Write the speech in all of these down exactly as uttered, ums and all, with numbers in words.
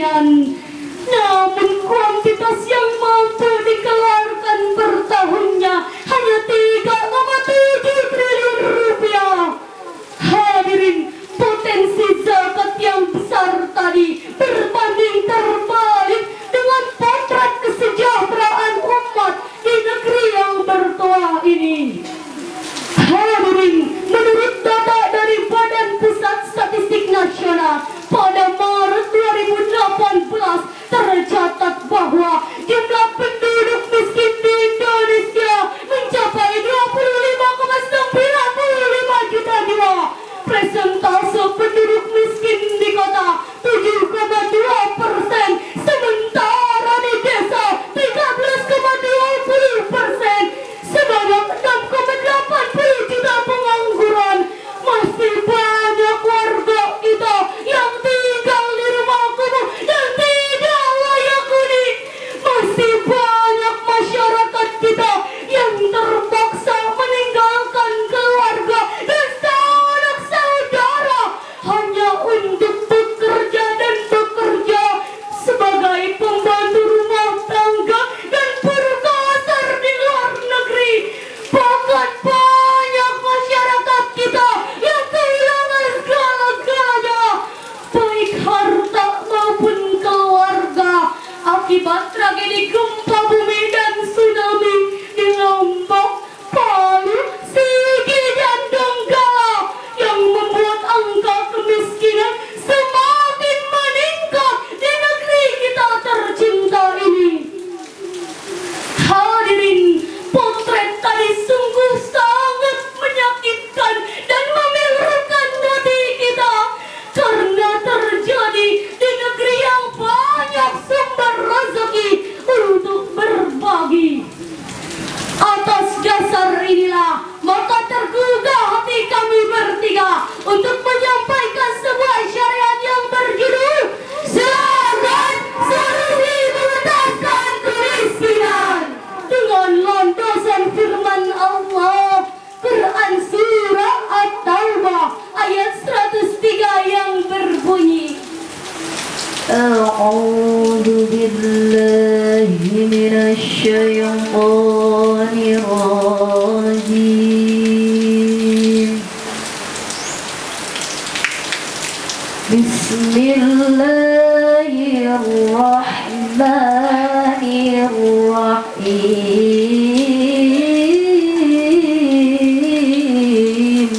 kemiskinan. Namun kuantitas yang mampu dikeluarkan per tahunnya hanya tiga koma tujuh triliun rupiah. Hadirin, potensi zakat yang besar tadi berbanding terbalik dengan potret kesejahteraan umat di negeri yang bertuah ini. Hadirin, menurut data dari Badan Pusat Statistik Nasional pada Maret dua ribu delapan belas tercatat bahwa jumlah penduduk miskin di Indonesia mencapai dua puluh lima koma sembilan lima juta jiwa. Presentase penduduk miskin di kota tujuh koma dua persen, sementara di desa tiga belas koma dua puluh persen. Sebanyak enam koma delapan puluh juta pengangguran. Masih banyak warga kita yang tinggal di rumah kumuh dan tidak layak huni. Masih banyak masyarakat kita yang terpaksa meninggalkan keluarga dan sanak saudara hanya untuk bekerja dan bekerja sebagai pembantu rumah tangga dan buruh kasar di luar negeri. Bahkan banyak masyarakat kita yang kehilangan segala-galanya, baik harta maupun keluarga, akibat tragedi gempa bumi dan tsunami di Lombok, Palu, Sigi, dan Donggala yang membuat angka kemiskinan semakin meningkat di negeri kita tercinta ini. Hadirin, potret tadi sungguh sangat menyakitkan dan memilukan hati kita karena terjadi di negeri yang banyak sumber rezeki untuk berbagi. Atas dasar inilah maka tergugah hati kami bertiga untuk menyampaikan sebuah syariat yang berjudul Semangat Solusi Mengentaskan Kemiskinan dengan landasan firman Allah, Quran Surah At-Taubah ayat seratus tiga yang berbunyi, A'udzu billahi minasy syaithanir rajim. Bismillahirrahmanirrahim.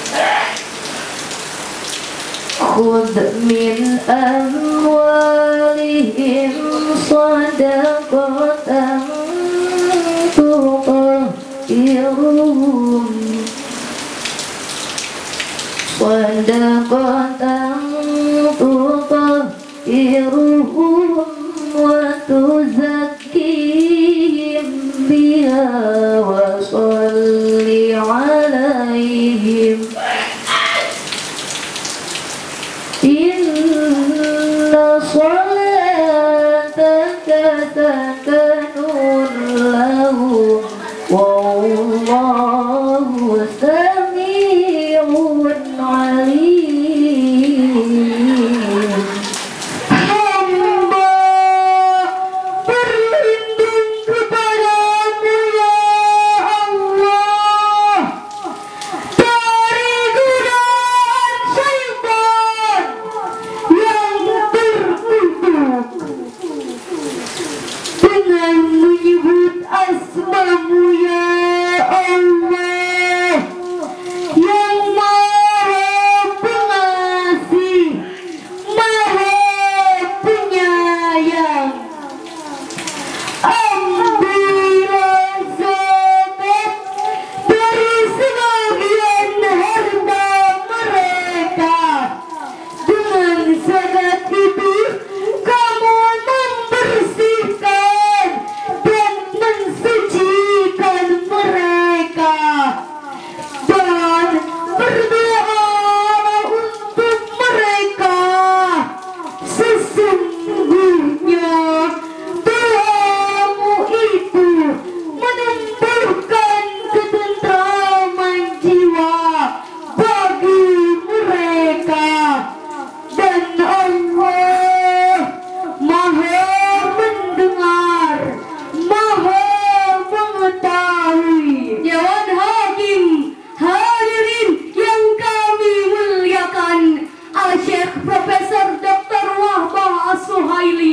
Khudh min amwalihim sadaqatan tutahhiruhum sadaqatan tutahhiruhum wa tuzakkihim biha wa shalli alaihim inna salataka sakanun lahum wallahu sami'un alim. Hamba berlindung kepadamu ya Allah dari godaan syaitan yang terkutuk.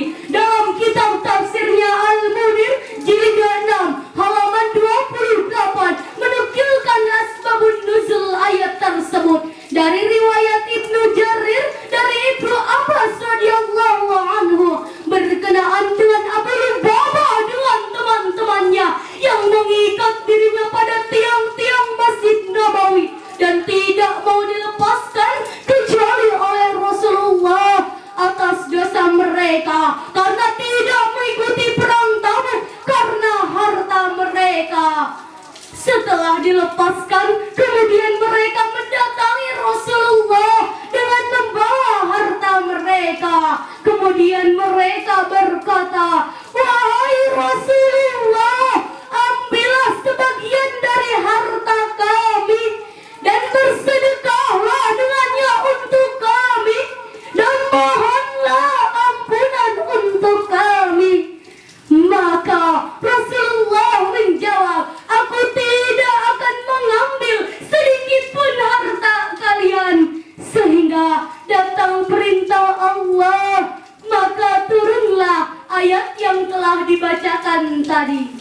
tadi dalam kitab tafsirnya Al-Munir jilid enam halaman dua puluh delapan menukilkan asbabun nuzul ayat tersebut dari riwayat Ibnu Jarir dari Ibnu Abbas radhiyallahu anhu berkenaan dengan Abu Lubabah dengan teman-temannya yang mengikat dirinya pada tiang-tiang Masjid Nabawi dan tidak mau dilepaskan kecuali oleh Rasulullah atas dosa mereka karena tidak mengikuti perang Tabuk karena harta mereka. Setelah dilepaskan, kemudian mereka mendatangi Rasulullah dengan membawa harta mereka. Kemudian mereka berkata, "Wahai Rasulullah, ambillah sebagian dari harta kami dan bersedekahlah dengannya untuk kami dan mohonlah ampunan untuk kami." Maka Rasulullah menjawab, "Aku tidak akan mengambil sedikit pun harta kalian." Sehingga datang perintah Allah, maka turunlah ayat yang telah dibacakan tadi.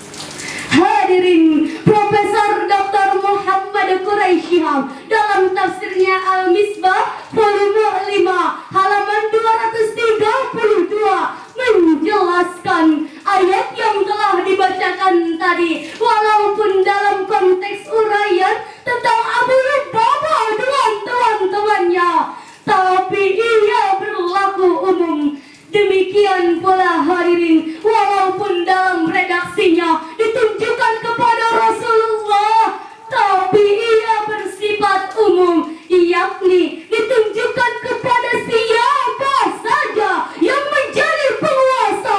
Hadirin, Profesor Doktor Muhammad Quraisyihab dalam tafsirnya Al-Misbah volume lima halaman dua ratus tiga puluh dua menjelaskan ayat yang telah dibacakan tadi walaupun dalam konteks uraian tentang Abu Lubabah dengan teman-temannya, tapi ia berlaku umum. Demikian pula hadirin, walaupun dalam redaksinya ditunjukkan kepada Rasulullah, tapi ia bersifat umum, yakni ditunjukkan kepada siapa saja yang menjadi penguasa.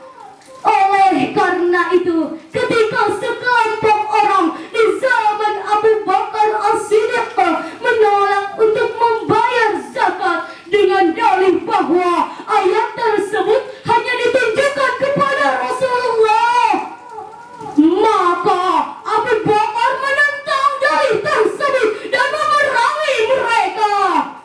Oleh karena itu, ketika sekelompok orang di zaman Abu Bakar As-Siddiq menolak untuk membayar zakat dengan dalih bahwa ayat tersebut hanya ditunjukkan kepada Rasulullah, maka Abu Bakar menentang dalih tersebut dan memerangi mereka.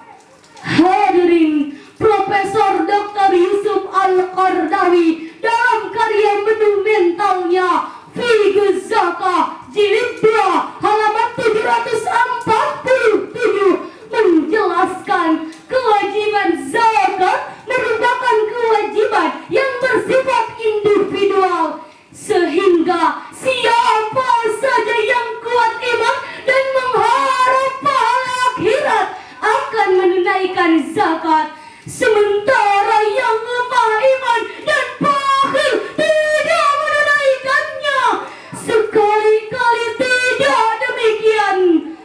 Hadirin, Profesor Doktor Yusuf Al-Qardawi dalam karya monumentalnya Fiqh Zakah jilid dua halaman tujuh ratus empat puluh tujuh menjelaskan kewajiban zakat merupakan kewajiban yang bersifat individual, sehingga siapa saja yang kuat iman dan mengharap pahala akhirat akan menunaikan zakat, sementara yang lemah iman dan bakhil tidak menunaikannya. Sekali-kali tidak demikian.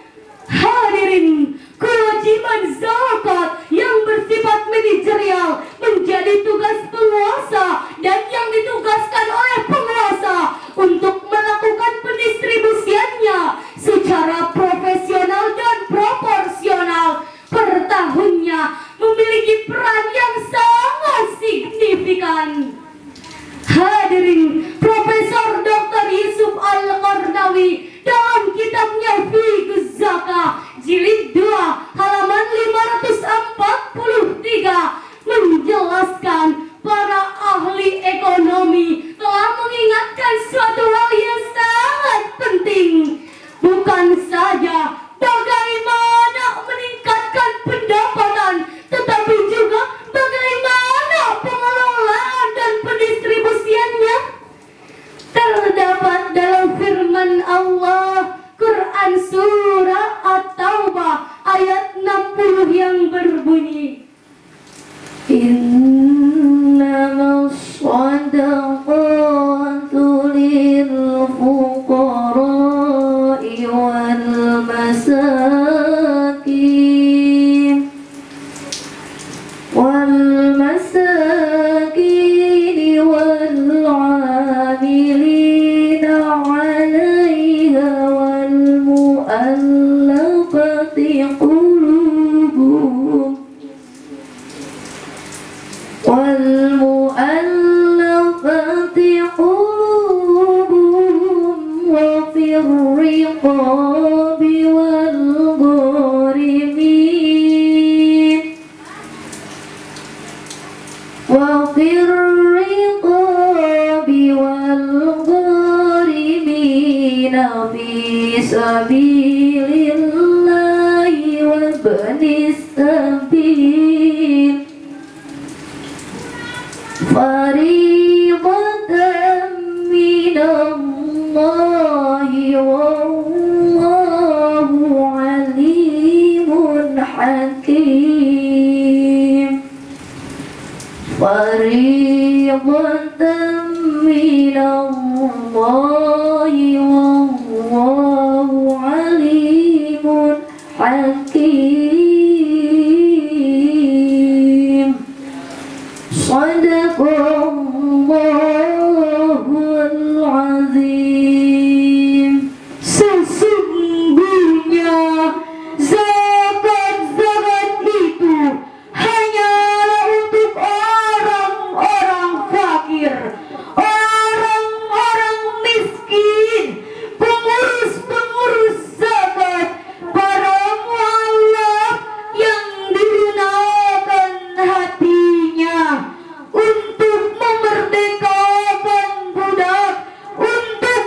Hadirin, kewajiban zakat yang bersifat manajerial menjadi tugas penguasa dan yang ditugaskan oleh penguasa untuk melakukan pendistribusiannya secara profesional dan proporsional per tahunnya, memiliki peran yang sangat signifikan. Hadirin, Profesor Doktor Yusuf Al-Qardawi dalam kitabnya Fiqh Zakah jilid dua halaman lima ratus empat puluh tiga menjelaskan para ahli ekonomi telah mengingatkan suatu hal yang sangat penting, bukan saja bagaimana meningkatkan pendapatan, tetapi juga bagaimana pengelolaan dan الرقاب والغارمين في سبيل الله وابن السبيل فريضة من الله والله عليم حكيم فريضة من الله والله عليم حكيم صدق Allahul Azim. Sesungguhnya zakat-zakat itu hanyalah untuk orang-orang fakir, orang-orang miskin, pengurus-pengurus zakat, para mualaf yang digunakan hatinya untuk memerdekakan budak, untuk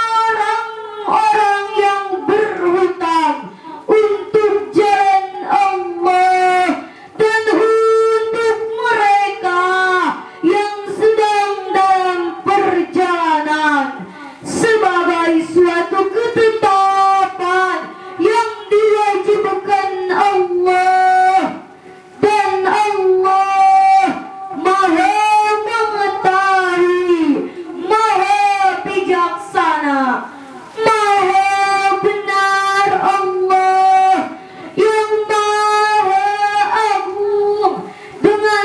orang-orang yang berhutang, untuk jalan Allah, dan untuk mereka yang sedang dalam perjalanan, sebagai suatu ketetapan yang diwajibkan Allah. Dan Allah Maha mengetahui, Maha bijaksana, Maha benar, Allah yang Maha agung dengan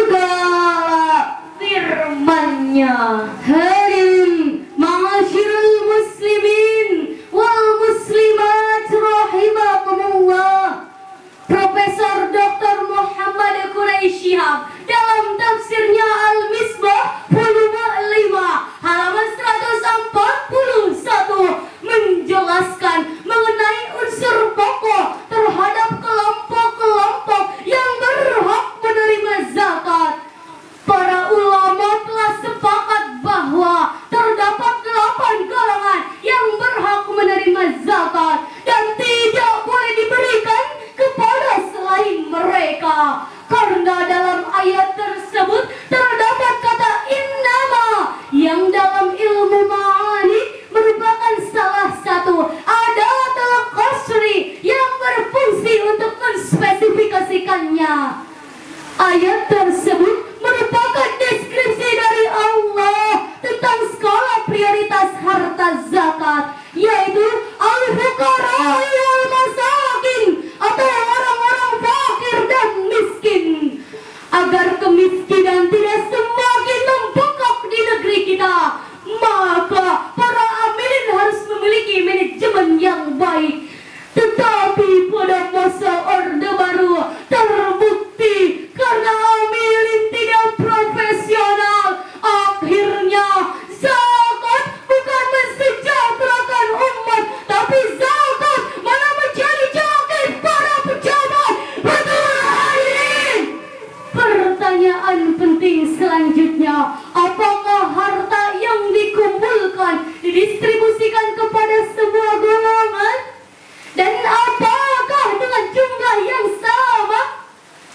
segala firman-Nya. Hadirin ma'asyiral muslimin wal muslimat rahimakumullah. Profesor Doktor Muhammad Quraisyihab dalam tafsirnya Al-Misbah volume lima halaman seratus empat puluh satu menjelaskan mengenai unsur pokok terhadap kelompok-kelompok yang berhak menerima zakat. Para ulama telah sepakat bahwa terdapat delapan golongan yang berhak menerima zakat dan tidak boleh diberikan kepada selain mereka, karena dalam ayat tersebut terdapat kata innama yang dalam ilmu ma'ani merupakan salah satu adatul qasri yang berfungsi untuk menspesifikasikannya. Ayat tersebut merupakan deskripsi dari Allah tentang skala prioritas harta zakat, yaitu al-fuqara wal masakin, atau orang-orang fakir dan miskin, agar kemiskinan tidak semakin membengkak di negeri kita. Maka para amilin harus memiliki manajemen yang baik. Tetapi pada masa Orde Baru terbukti karena amilin tidak profesional, akhirnya zakat bukan mensejahterakan umat, tapi zakat malah menjadi joget para pejabat. Betul hadirin. Pertanyaan penting selanjutnya, apakah harta yang dikumpulkan didistribusikan kepada semua golongan? Dan apakah dengan jumlah yang sama?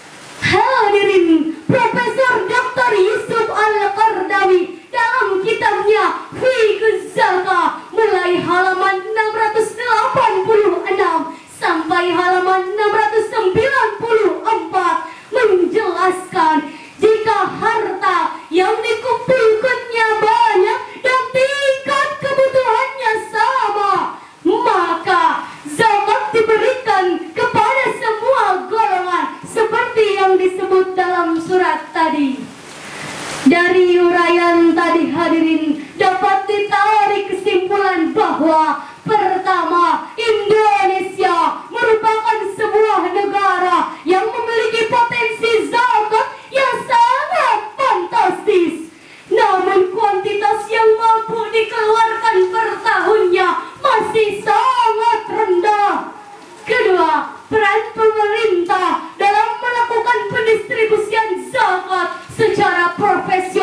Hadirin, Profesor Doktor Yusuf Al-Qardawi dalam kitabnya Fiqh Zakah mulai halaman enam ratus delapan puluh enam sampai halaman enam ratus sembilan puluh empat menjelaskan jika harta yang dikumpulkannya banyak dan tingkat kebutuhannya sama, maka zakat diberikan kepada semua golongan seperti yang disebut dalam surat tadi. Dari uraian tadi hadirin dapat ditarik kesimpulan bahwa pertama, Indonesia merupakan sebuah negara yang memiliki potensi zakat yang sangat fantastis. Namun kuantitas yang mampu dikeluarkan per tahunnya masih sangat rendah. Kedua, peran pemerintah dalam melakukan pendistribusian zakat secara profesional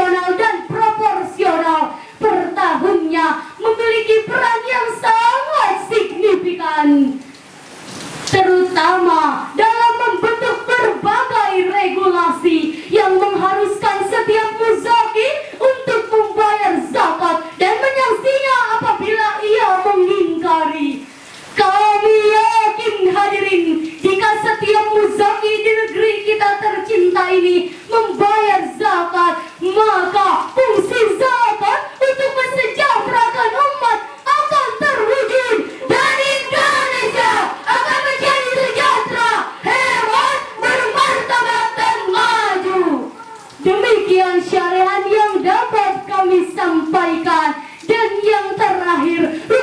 Demikian syariat yang dapat kami sampaikan. Dan yang terakhir,